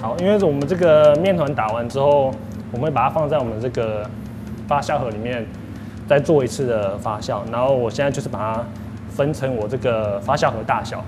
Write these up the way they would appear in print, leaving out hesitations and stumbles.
好，因为我们这个面团打完之后，我们会把它放在我们这个发酵盒里面，再做一次的发酵。然后我现在就是把它分成我这个发酵盒大小。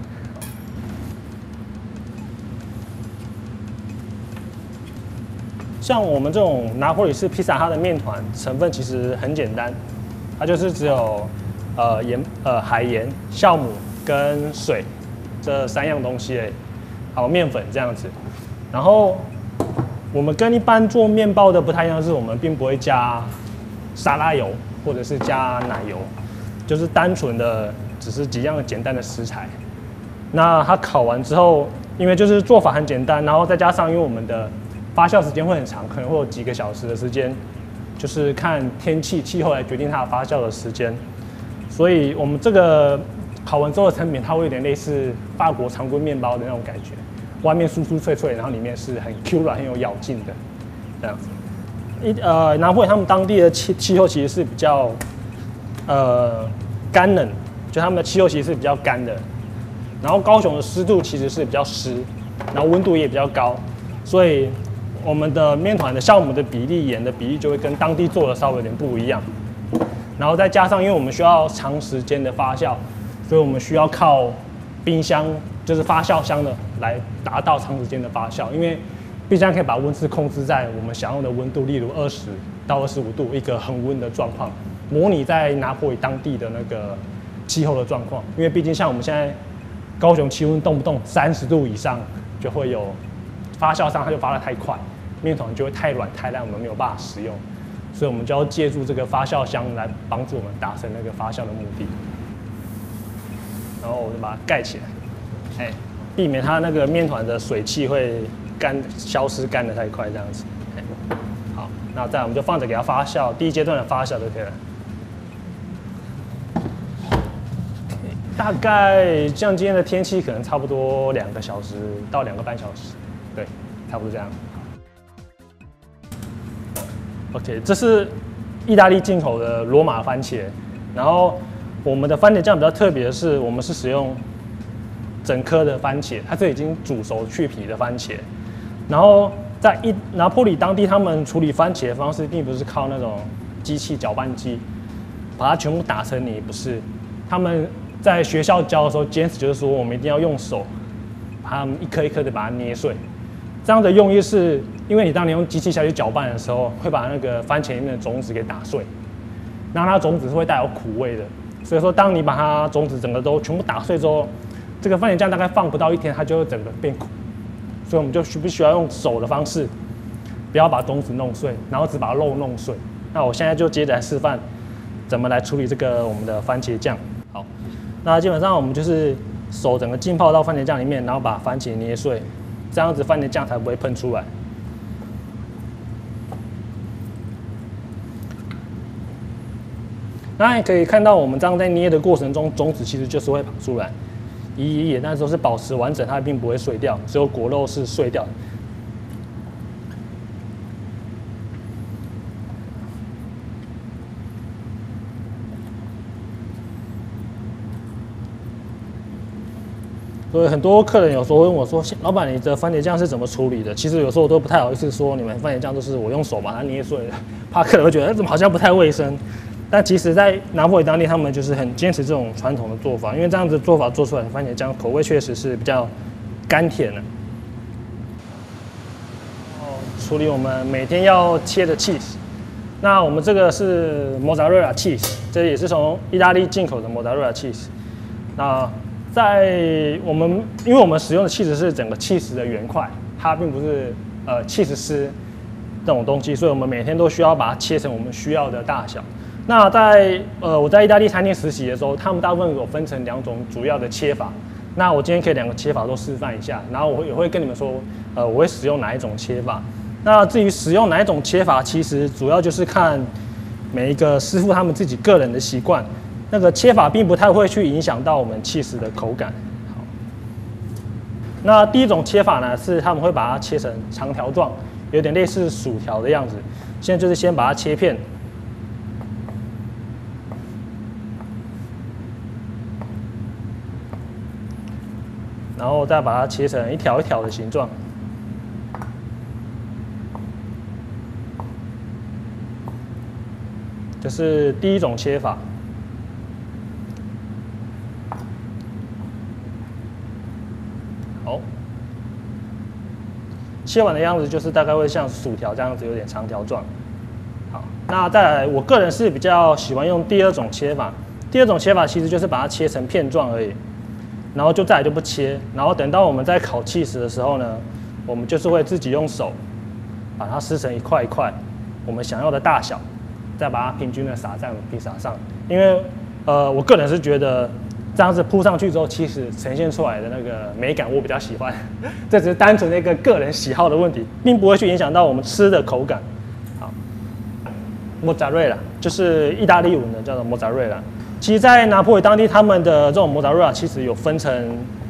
像我们这种拿破里式披萨，它的面团成分其实很简单，它就是只有海盐、酵母跟水这3样东西，还有面粉这样子。然后我们跟一般做面包的不太一样，是我们并不会加沙拉油或者是加奶油，就是单纯的只是几样简单的食材。那它烤完之后，因为就是做法很简单，然后再加上因为我们的发酵时间会很长，可能会有几个小时的时间，就是看天气气候来决定它的发酵的时间。所以我们这个烤完之后的成品，它会有点类似法国长棍面包的那种感觉。外面酥酥脆脆，然后里面是很 Q 软、很有咬劲的这样子。拿破仑他们当地的气候其实是比较干冷，就他们的气候其实是比较干的。然后高雄的湿度其实是比较湿，然后温度也比较高，所以我们的面团的酵母的比例、盐的比例就会跟当地做的稍微有点不一样。然后再加上，因为我们需要长时间的发酵，所以我们需要靠冰箱。就是发酵箱的来达到长时间的发酵，因为冰箱可以把温室控制在我们想要的温度，例如20到25度，一个恒温的状况，模拟在拿坡里当地的那个气候的状况。因为毕竟像我们现在高雄气温动不动30度以上，就会有发酵上它就发得太快，面团就会太软太烂，我们没有办法食用，所以我们就要借助这个发酵箱来帮助我们达成那个发酵的目的。然后我就把它盖起来。避免它那个面团的水汽会消失干得太快这样子。好，那再来我们就放着给它发酵，第一阶段的发酵就可以了。大概像今天的天气，可能差不多2个小时到2个半小时，对，差不多这样。OK， 这是意大利进口的罗马番茄，然后我们的番茄酱比较特别的是，我们是使用整颗的番茄，它是已经煮熟去皮的番茄。然后在拿坡里当地，他们处理番茄的方式并不是靠那种机器搅拌机把它全部打成泥，不是。他们在学校教的时候，坚持就是说，我们一定要用手把它们一颗一颗的把它捏碎。这样的用意是因为当你用机器下去搅拌的时候，会把那个番茄里面的种子给打碎，那它种子是会带有苦味的。所以说，当你把它种子整个都全部打碎之后，这个番茄酱大概放不到1天，它就会整个变苦，所以我们就必须要用手的方式，不要把种子弄碎，然后只把肉弄碎。那我现在就接着来示范怎么来处理这个我们的番茄酱。好，那基本上我们就是手整个浸泡到番茄酱里面，然后把番茄捏碎，这样子番茄酱才不会喷出来。那也可以看到，我们这样在捏的过程中，种子其实就是会跑出来。也那时候是保持完整，它并不会碎掉，只有果肉是碎掉的。所以很多客人有时候问我说：“老板，你的番茄酱是怎么处理的？”其实有时候我都不太好意思说，你们番茄酱都是我用手把它捏碎的，怕客人会觉得怎么好像不太卫生。但其实，在拿坡里当地，他们就是很坚持这种传统的做法，因为这样子做法做出来的番茄酱口味确实是比较甘甜的。处理我们每天要切的 cheese， 那我们这个是 mozzarella cheese， 这也是从意大利进口的 mozzarella cheese。那因为我们使用的 cheese 是整个 cheese 的原块，它并不是cheese 丝这种东西，所以我们每天都需要把它切成我们需要的大小。那我在意大利餐厅实习的时候，他们大部分有分成2种主要的切法。那我今天可以2个切法都示范一下，然后我也会跟你们说，我会使用哪一种切法。那至于使用哪一种切法，其实主要就是看每一个师傅他们自己个人的习惯。那个切法并不太会去影响到我们cheese的口感。好，那第一种切法呢，是他们会把它切成长条状，有点类似薯条的样子。现在就是先把它切片。然后再把它切成一条一条的形状。 这是第一种切法。好，切完的样子就是大概会像薯条这样子，有点长条状。好，那再来，我个人是比较喜欢用第二种切法。第二种切法其实就是把它切成片状而已，然后就再来就不切，然后等到我们在烤起司的时候呢，我们就是会自己用手把它撕成一块一块，我们想要的大小，再把它平均的撒在我们披萨上。因为我个人是觉得这样子铺上去之后，其实呈现出来的那个美感我比较喜欢。这只是单纯的一个个人喜好的问题，并不会去影响到我们吃的口感。好，莫扎瑞拉就是意大利文的叫做莫扎瑞拉。其实，在拿坡里当地，他们的这种莫扎瑞拉其实有分成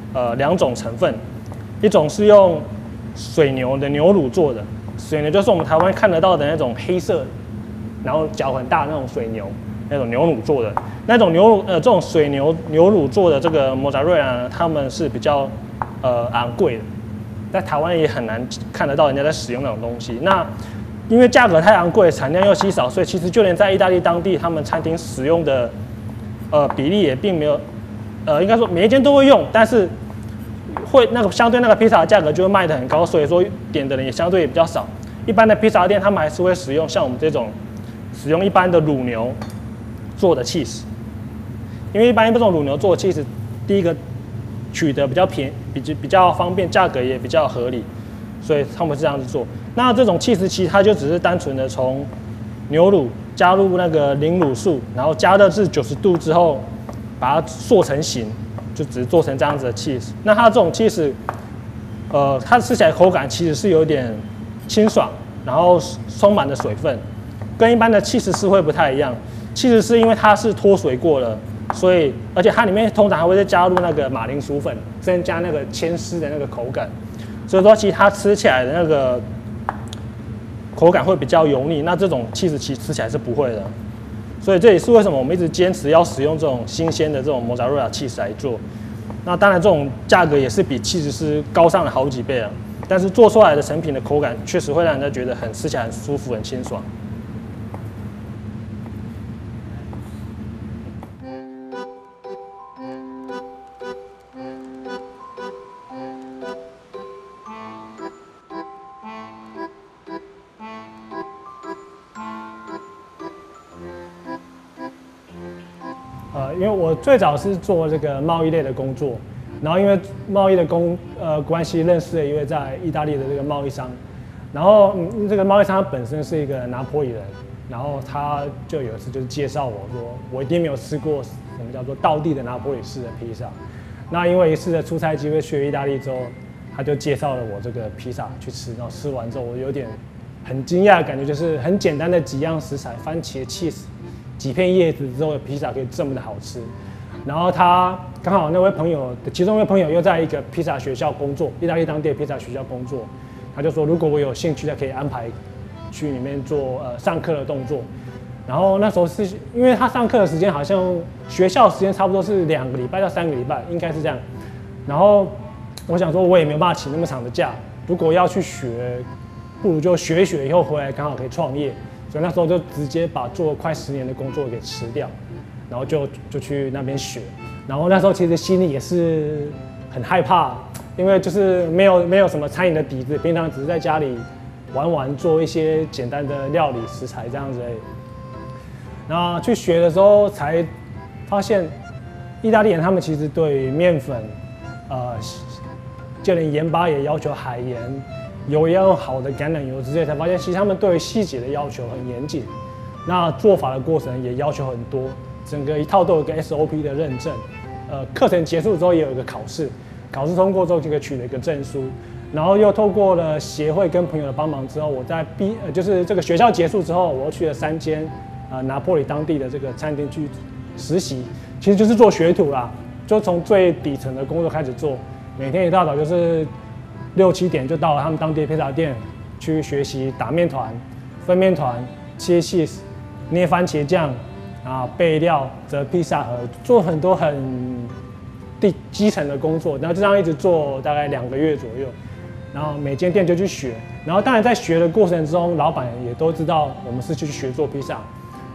2种成分，一种是用水牛的牛乳做的，水牛就是我们台湾看得到的那种黑色，然后脚很大的那种水牛，那种牛乳做的，那种这种水牛乳做的这个莫扎瑞拉呢，他们是比较昂贵的，在台湾也很难看得到人家在使用那种东西。那因为价格太昂贵，产量又稀少，所以其实就连在意大利当地，他们餐厅使用的比例也并没有，应该说每一间都会用，但是会那个相对那个披萨的价格就会卖得很高，所以说点的人也相对也比较少。一般的披萨店他们还是会使用像我们这种使用一般的乳牛做的起司，因为一般这种乳牛做的起司，第一个取得比较便宜，比较方便，价格也比较合理，所以他们是这样子做。那这种起司其实它就只是单纯的从牛乳加入那个零乳素，然后加热至90度之后，把它塑成型，就只是做成这样子的起司。那它这种起司，它吃起来口感其实是有点清爽，然后充满了水分，跟一般的起司是会不太一样。起司是因为它是脱水过了，所以而且它里面通常还会再加入那个马铃薯粉，增加那个牵丝的那个口感。所以说，其实它吃起来的那个口感会比较油腻，那这种起司其实吃起来是不会的。所以这也是为什么我们一直坚持要使用这种新鲜的这种莫扎瑞拉起司来做。那当然，这种价格也是比起司是高上了好几倍啊。但是做出来的成品的口感确实会让人家觉得吃起来很舒服、很清爽。因为我最早是做这个贸易类的工作，然后因为贸易的关系认识了一位在意大利的这个贸易商，然后这个贸易商他本身是一个拿坡里人，然后他就有一次就是介绍我说，我一定没有吃过什么叫做道地的拿坡里式的披萨。那因为一次的出差机会去意大利之后，他就介绍了我这个披萨去吃，然后吃完之后我有点很惊讶的感觉，就是很简单的几样食材，番茄、cheese。几片叶子之后的披萨可以这么的好吃，然后他刚好那位朋友，其中一位朋友又在一个披萨学校工作，意大利当地的披萨学校工作，他就说如果我有兴趣，他可以安排去里面做上课的动作。然后那时候是因为他上课的时间好像学校时间差不多是2个礼拜到3个礼拜，应该是这样。然后我想说，我也没有办法请那么长的假，如果要去学，不如就学一学以后回来刚好可以创业。所以那时候就直接把做快10年的工作给辞掉，然后就去那边学。然后那时候其实心里也是很害怕，因为就是没有什么餐饮的底子，平常只是在家里玩做一些简单的料理食材这样子而已。然后去学的时候才发现，意大利人他们其实对于面粉，就连盐巴也要求海盐。油也要用好的橄榄油之类，才发现其实他们对于细节的要求很严谨，那做法的过程也要求很多，整个一套都有一个 SOP 的认证。课程结束之后也有一个考试，考试通过之后就可以取得一个证书，然后又透过了协会跟朋友的帮忙之后，我在就是这个学校结束之后，我又去了3间拿坡里当地的这个餐厅去实习，其实就是做学徒啦，就从最底层的工作开始做，每天一大早就是6、7点就到了他们当地的披萨店去学习打面团、分面团、切cheese、捏番茄酱备料、折披萨盒，做很多很基层的工作，然后就这样一直做大概2个月左右，然后每间店就去学，然后当然在学的过程中，老板也都知道我们是去学做披萨，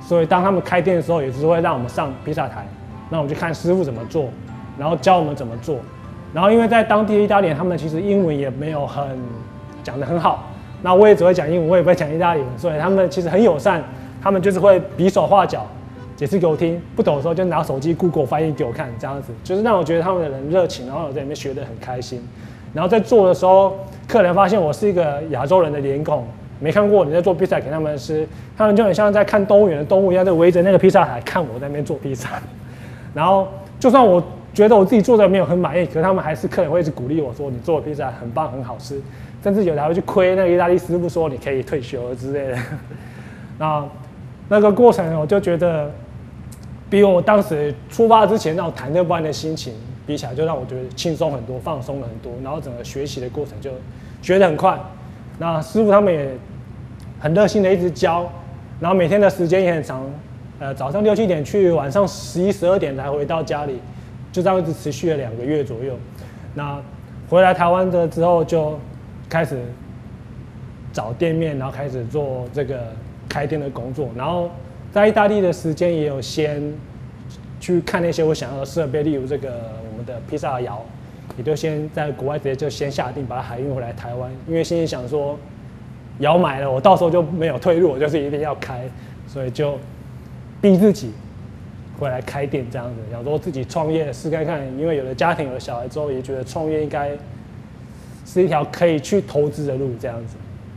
所以当他们开店的时候，也是会让我们上披萨台，让我们去看师傅怎么做，然后教我们怎么做。然后因为在当地的意大利人，他们其实英文也没有讲得很好，那我也只会讲英文，我也不会讲意大利文，所以他们其实很友善，他们就是会比手画脚解释给我听，不懂的时候就拿手机 Google 翻译给我看，这样子就是让我觉得他们的人热情，然后我在里面学得很开心。然后在做的时候，客人发现我是一个亚洲人的脸孔，没看过你在做披萨给他们吃，他们就很像在看动物园的动物一样，在围着那个披萨台看我在那边做披萨。然后就算我觉得我自己做的没有很满意，可是他们还是客人会一直鼓励我说你做的披萨很棒很好吃，甚至有的还会去亏那个意大利师傅说你可以退休了之类的。那个过程我就觉得比我当时出发之前那种忐忑不安的心情比起来，就让我觉得轻松很多，放松了很多，然后整个学习的过程就学得很快。那师傅他们也很热心的一直教，然后每天的时间也很长，早上6、7点去，晚上11、12点才回到家里，就这样一直持续了2个月左右。那回来台湾的之后，就开始找店面，然后开始做这个开店的工作。然后在意大利的时间也有先去看那些我想要的设备，例如这个我们的披萨窑，也就先在国外直接就先下定把它海运回来台湾，因为心里想说窑买了，我到时候就没有退路，我就是一定要开，所以就逼自己回来开店这样子，想说自己创业试看看，因为有了家庭有了小孩之后，也觉得创业应该是一条可以去投资的路这样子。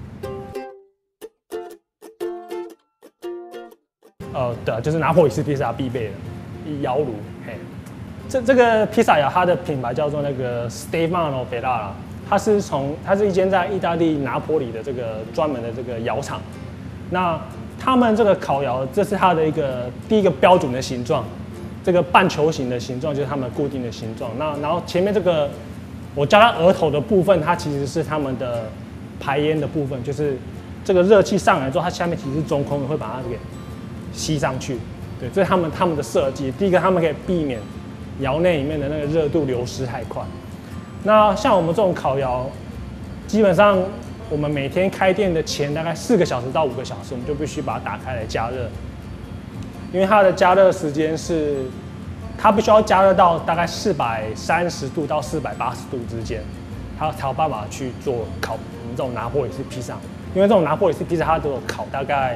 对，就是拿破里式披萨必备的窑炉。嘿，这个披萨窑它的品牌叫做那个 Stefano Ferrara， 它是一间在意大利拿坡里的这个专门的这个窑厂。那他们这个烤窑，这是它的第一个标准的形状，这个半球形的形状就是他们固定的形状。然后前面这个我叫它额头的部分，它其实是他们的排烟的部分，就是这个热气上来之后，它下面其实是中空的，会把它给吸上去。对，这是他们的设计。第一个，他们可以避免窑内里面的那个热度流失太快。那像我们这种烤窑，基本上我们每天开店的前大概4个小时到5个小时，我们就必须把它打开来加热，因为它的加热时间是，它必须要加热到大概430度到480度之间，它才有办法去做烤我们这种拿破里式披萨。因为这种拿破里式披萨它都有烤大概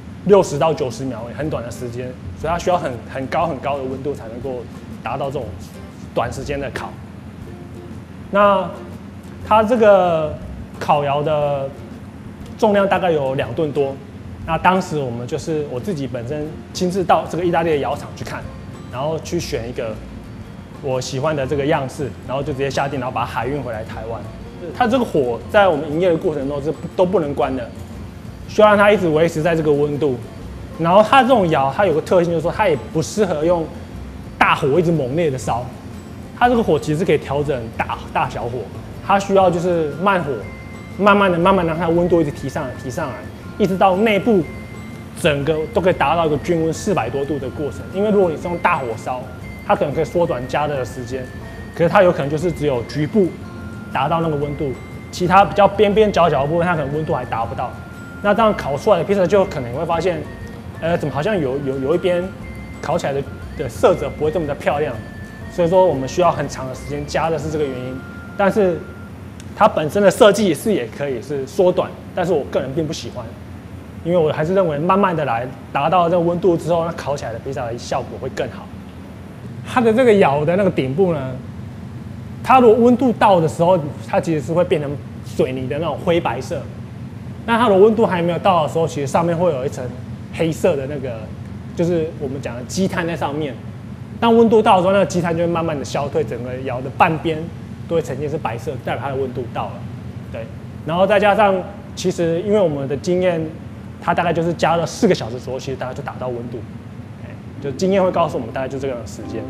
60到90秒，很短的时间，所以它需要很高的温度才能够达到这种短时间的烤。那它这个烤窑的重量大概有2吨多。那当时我们就是我自己本身亲自到这个意大利的窑厂去看，然后去选一个我喜欢的这个样式，然后就直接下定，然后把它海运回来台湾。它这个火在我们营业的过程中是都不能关的，需要让它一直维持在这个温度。然后它这种窑，它有个特性，就是说它也不适合用大火一直猛烈的烧，它这个火其实可以调整大小火，它需要就是慢火，慢慢的让它的温度一直提上来，一直到内部整个都可以达到一个均温400多度的过程。因为如果你是用大火烧，它可能可以缩短加热的时间，可是它有可能就是只有局部达到那个温度，其他比较边角的部分，它可能温度还达不到。那这样烤出来的披萨就可能会发现，怎么好像有一边烤起来的色泽不会这么的漂亮，所以说我们需要很长的时间加热是这个原因。但是它本身的设计也可以是缩短，但是我个人并不喜欢，因为我还是认为慢慢的来达到这个温度之后，那烤起来的披萨的效果会更好。它的这个窑的那个顶部呢，它如果温度到的时候，它其实是会变成水泥的那种灰白色。那它的温度还没有到的时候，其实上面会有一层黑色的那个，就是我们讲的积碳在上面。当温度到的时候，那个积碳就会慢慢的消退，整个窑的半边都会呈现是白色，代表它的温度到了。对，然后再加上，其实因为我们的经验，它大概就是加热4个小时左右，其实大概就达到温度。就经验会告诉我们，大概就这个时间。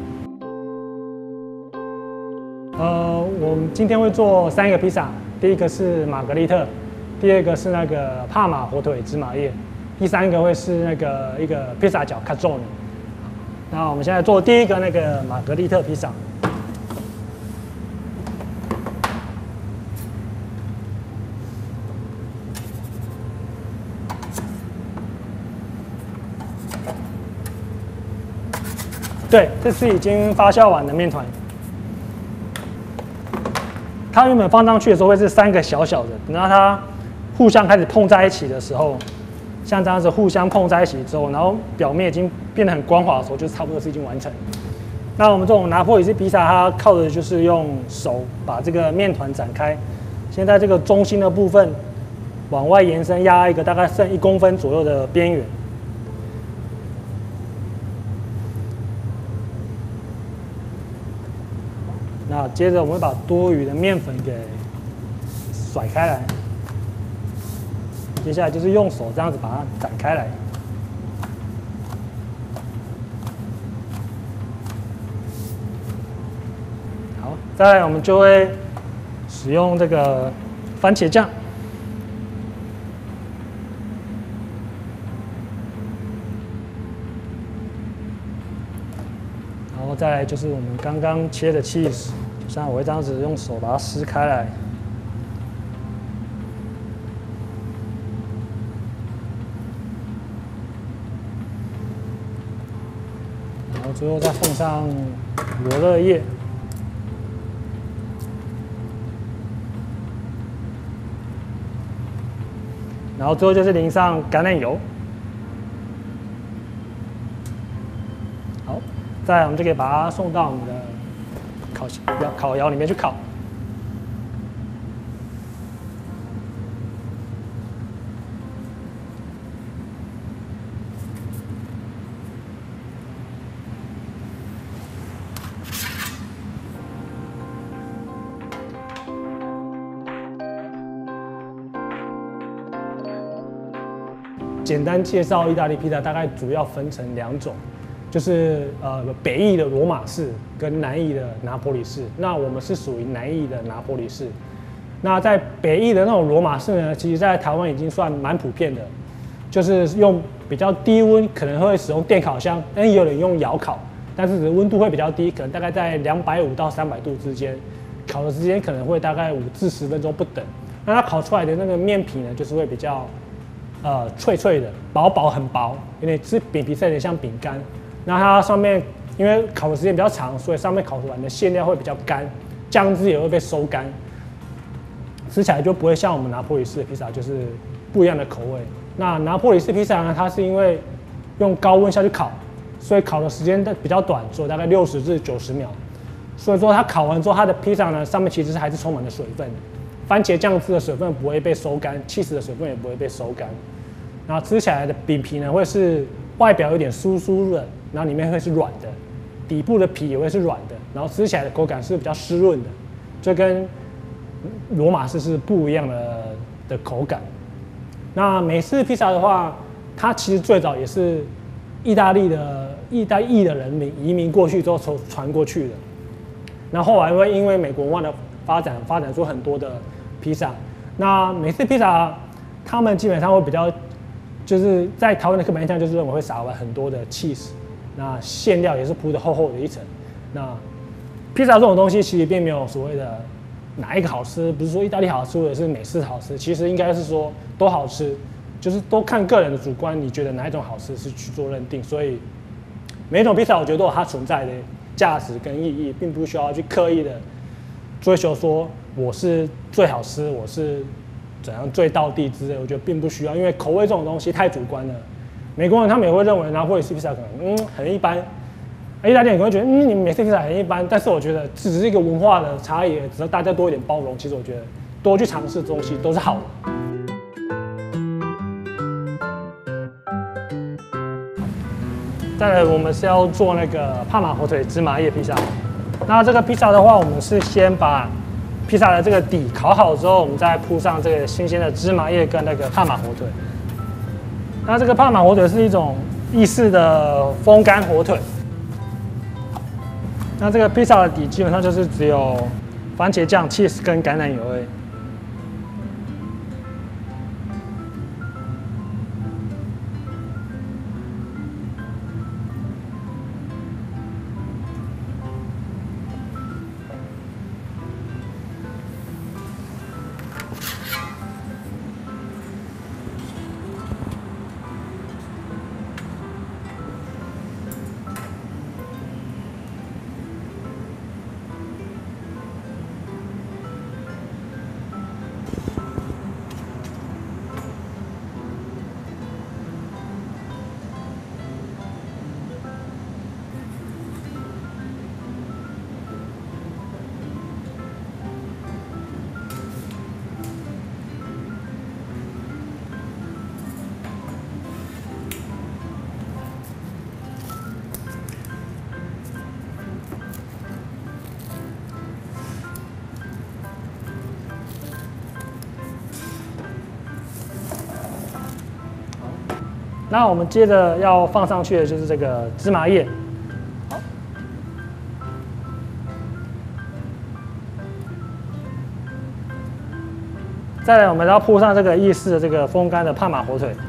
我们今天会做3个披萨，第一个是玛格丽特，第二个是那个帕玛火腿芝麻叶，第3个会是一个披萨角卡仲尼。那我们现在做第一个那个玛格丽特披萨。 对，这是已经发酵完的面团。它原本放上去的时候会是3个小小的，等到它互相开始碰在一起的时候，像这样子互相碰在一起之后，然后表面已经变得很光滑的时候，就差不多是已经完成。那我们这种拿坡里式披萨，它靠的就是用手把这个面团展开，先在这个中心的部分往外延伸，压一个大概剩1公分左右的边缘。那接着我们会把多余的面粉给甩开来，接下来就是用手这样子把它展开来。好，再来我们就会使用这个番茄酱。然后再来就是我们刚刚切的 cheese， 就像我会这样子用手把它撕开来，然后最后再放上罗勒叶，然后最后就是淋上橄榄油。再来，我们就可以把它送到我们的烤窑里面去烤。简单介绍意大利披萨，大概主要分成2种。就是北意的罗马式跟南意的拿坡里式，那我们是属于南意的拿坡里式。那在北意的那种罗马式呢，其实在台湾已经算蛮普遍的，就是用比较低温，可能会使用电烤箱，但也有人用窑烤，但是温度会比较低，可能大概在250到300度之间，烤的时间可能会大概5至10分钟不等。那它烤出来的那个面皮呢，就是会比较脆脆的，薄很薄，有点吃饼皮是有点像饼干。那它上面因为烤的时间比较长，所以上面烤完的馅料会比较干，酱汁也会被收干，吃起来就不会像我们拿坡里式的披萨就是不一样的口味。那拿坡里式披萨呢，它是因为用高温下去烤，所以烤的时间比较短，所以大概60至90秒。所以说它烤完之后，它的披萨呢上面其实还是充满了水分，番茄酱汁的水分不会被收干，cheese的水分也不会被收干。然后吃起来的饼皮呢会是外表有点酥酥的。然后里面会是软的，底部的皮也会是软的，然后吃起来的口感是比较湿润的，就跟罗马式是不一样的口感。那美式披萨的话，它其实最早也是意大利的人民移民过去之后传过去的。那后来因为美国文化的发展出很多的披萨。那美式披萨他们基本上会比较，就是在台湾的刻板印象就是认为会撒完很多的 cheese。那馅料也是铺的厚厚的一层。那披萨这种东西其实并没有所谓的哪一个好吃，不是说意大利好吃或者是美式好吃，其实应该是说都好吃，就是都看个人的主观，你觉得哪一种好吃是去做认定。所以每一种披萨我觉得都有它存在的价值跟意义，并不需要去刻意的追求说我是最好吃，我是怎样最道地之类，我觉得并不需要，因为口味这种东西太主观了。美国人他们也会认为拿坡里式披萨可能很一般，意大利人可能会觉得你们美式披萨很一般，但是我觉得只是一个文化的差异，只要大家多一点包容，其实我觉得多去尝试东西都是好的。再来，我们是要做那个帕玛火腿芝麻叶披萨。那这个披萨的话，我们是先把披萨的这个底烤好之后，我们再铺上这个新鲜的芝麻叶跟那个帕玛火腿。那这个帕玛火腿是一种意式的风干火腿。那这个披萨的底基本上就是只有番茄酱、cheese 跟橄榄油而已。 那我们接着要放上去的就是这个芝麻叶。好，再来我们要铺上这个意式的这个风干的帕玛火腿。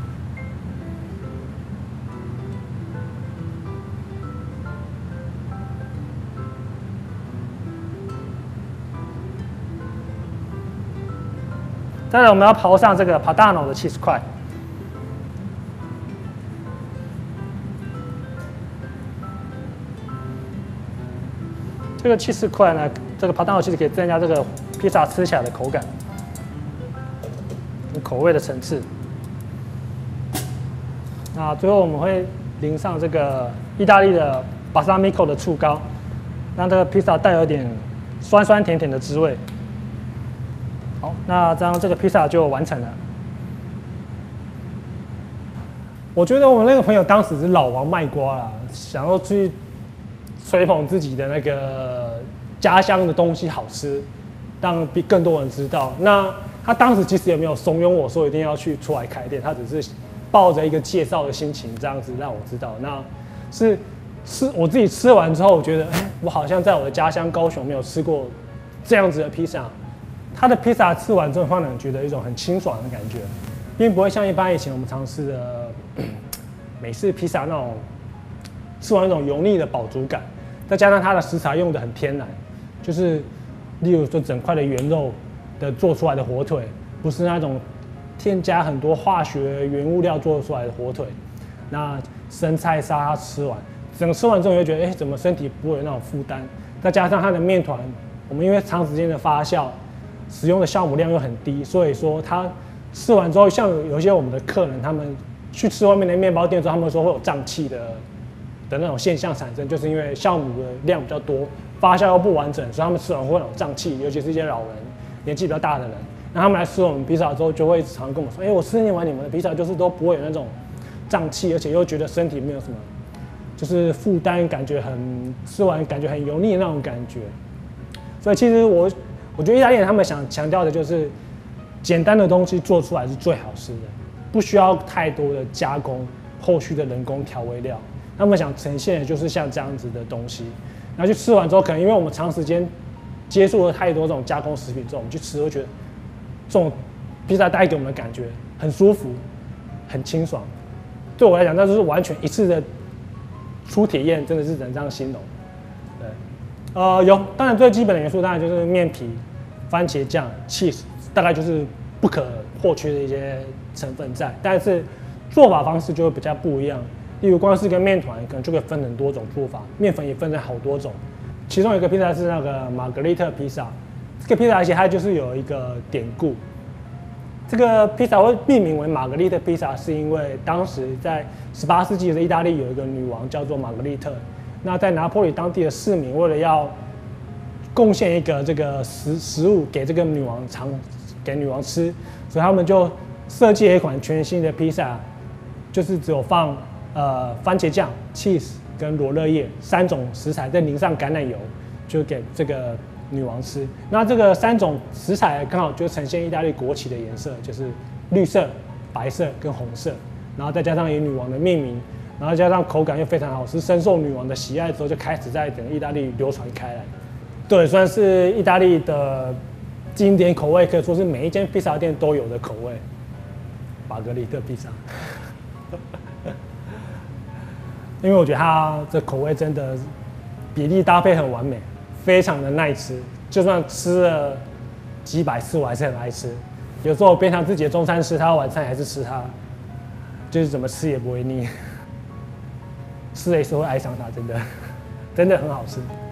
再来，我们要刨上这个帕达诺的起司块。这个起司块呢，这个帕达诺其实可以增加这个披萨吃起来的口感、口味的层次。那最后我们会淋上这个意大利的巴萨米科的醋膏，让这个披萨带有点酸酸甜甜的滋味。好，那这样这个披萨就完成了。我觉得我们那个朋友当时是老王卖瓜啦，想要去吹捧自己的那个家乡的东西好吃，让更多人知道。那他当时其实也没有怂恿我说一定要去出来开店，他只是抱着一个介绍的心情这样子让我知道。那是我自己吃完之后，我觉得，我好像在我的家乡高雄没有吃过这样子的披萨。它的披萨吃完之后，会让人觉得一种很清爽的感觉，并不会像一般以前我们常吃的美式披萨那种吃完那种油腻的饱足感。再加上它的食材用的很天然，就是例如说整块的原肉的做出来的火腿，不是那种添加很多化学原物料做出来的火腿。那生菜沙吃完，整个吃完之后，你会觉得，怎么身体不会有那种负担？再加上它的面团，我们因为长时间的发酵，使用的酵母量又很低，所以说它吃完之后，像有一些我们的客人，他们去吃外面的面包店之后，他们说会有胀气的那种现象产生，就是因为酵母的量比较多，发酵又不完整，所以他们吃完会有胀气，尤其是一些老人、年纪比较大的人，那他们来吃我们披萨之后，就会常跟我说，我吃完你们的披萨就是都不会有那种胀气，而且又觉得身体没有什么就是负担，感觉吃完感觉很油腻的那种感觉。所以其实我觉得意大利人他们想强调的就是简单的东西做出来是最好吃的，不需要太多的加工、后续的人工调味料。他们想呈现的就是像这样子的东西。然后去吃完之后，可能因为我们长时间接触了太多这种加工食品之后，我们去吃会觉得这种披萨带给我们的感觉很舒服、很清爽。对我来讲，那就是完全一次的初体验，真的是只能这样形容。对，有，当然最基本的元素当然就是面皮、番茄酱、cheese， 大概就是不可或缺的一些成分在。但是做法方式就会比较不一样。例如光是跟面团，可能就可以分很多种做法，面粉也分成好多种。其中有一个披萨是那个玛格丽特披萨，这个披萨而且它就是有一个典故。这个披萨会命名为玛格丽特披萨，是因为当时在18世纪的意大利有一个女王叫做玛格丽特。那在拿坡里当地的市民为了要贡献一个这个食物给这个女王给女王吃，所以他们就设计了一款全新的披萨，就是只有放番茄酱、cheese 跟罗勒叶3种食材，再淋上橄榄油，就给这个女王吃。那这个3种食材刚好就呈现意大利国旗的颜色，就是绿色、白色跟红色，然后再加上以女王的命名，然后加上口感又非常好吃，深受女王的喜爱之后，就开始在整个意大利流传开来。对，算是意大利的经典口味，可以说是每一间披萨店都有的口味。玛格丽特披萨。因为我觉得它这口味真的比例搭配很完美，非常的耐吃，就算吃了几百次，我还是很爱吃。有时候我变成自己的中餐吃它，晚餐还是吃它，就是怎么吃也不会腻，吃了一次会爱上它，真的很好吃。